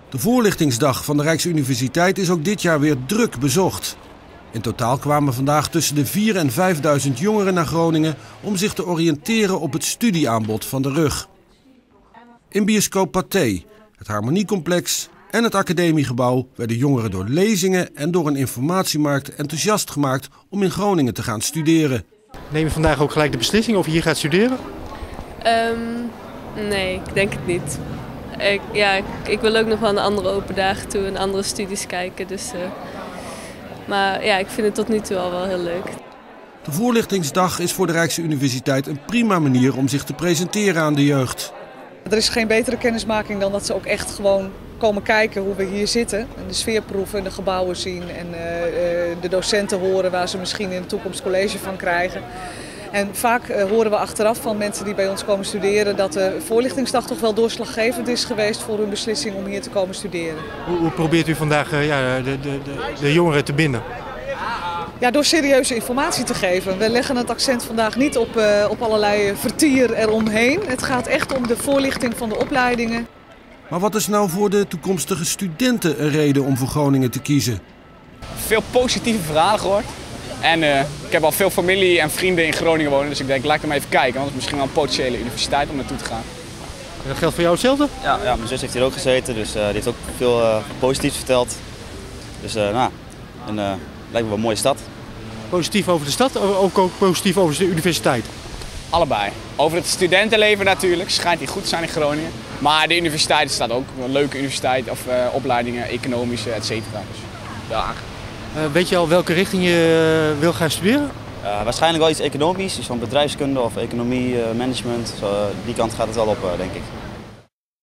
De voorlichtingsdag van de Rijksuniversiteit is ook dit jaar weer druk bezocht. In totaal kwamen vandaag tussen de 4.000 en 5.000 jongeren naar Groningen om zich te oriënteren op het studieaanbod van de RUG. In bioscoop Pathé, het Harmoniecomplex en het Academiegebouw werden jongeren door lezingen en door een informatiemarkt enthousiast gemaakt om in Groningen te gaan studeren. Neem je vandaag ook gelijk de beslissing of je hier gaat studeren? Nee, ik denk het niet. Ik wil ook nog wel naar andere open dagen toe en andere studies kijken. Maar ja, ik vind het tot nu toe al wel heel leuk. De voorlichtingsdag is voor de Rijksuniversiteit een prima manier om zich te presenteren aan de jeugd. Er is geen betere kennismaking dan dat ze ook echt gewoon komen kijken hoe we hier zitten. En de sfeer proeven, de gebouwen zien en de docenten horen waar ze misschien in de toekomst college van krijgen. En vaak horen we achteraf van mensen die bij ons komen studeren dat de voorlichtingsdag toch wel doorslaggevend is geweest voor hun beslissing om hier te komen studeren. Hoe probeert u vandaag de jongeren te binden? Ja, door serieuze informatie te geven. We leggen het accent vandaag niet op allerlei vertier eromheen. Het gaat echt om de voorlichting van de opleidingen. Maar wat is nou voor de toekomstige studenten een reden om voor Groningen te kiezen? Veel positieve verhalen gehoord. En ik heb al veel familie en vrienden in Groningen wonen, dus ik denk, laat ik hem even kijken. Want het is misschien wel een potentiële universiteit om naartoe te gaan. En dat geldt voor jou hetzelfde? Ja, mijn zus heeft hier ook gezeten, dus die heeft ook veel positiefs verteld. Dus lijkt me wel een mooie stad. Positief over de stad of ook positief over de universiteit? Allebei. Over het studentenleven natuurlijk, schijnt die goed te zijn in Groningen. Maar de universiteit staat ook, een leuke universiteit of opleidingen, economische, et cetera. Dus, ja. Weet je al welke richting je wil gaan studeren? Waarschijnlijk wel iets economisch, iets van bedrijfskunde of economie, management. Die kant gaat het wel op, denk ik.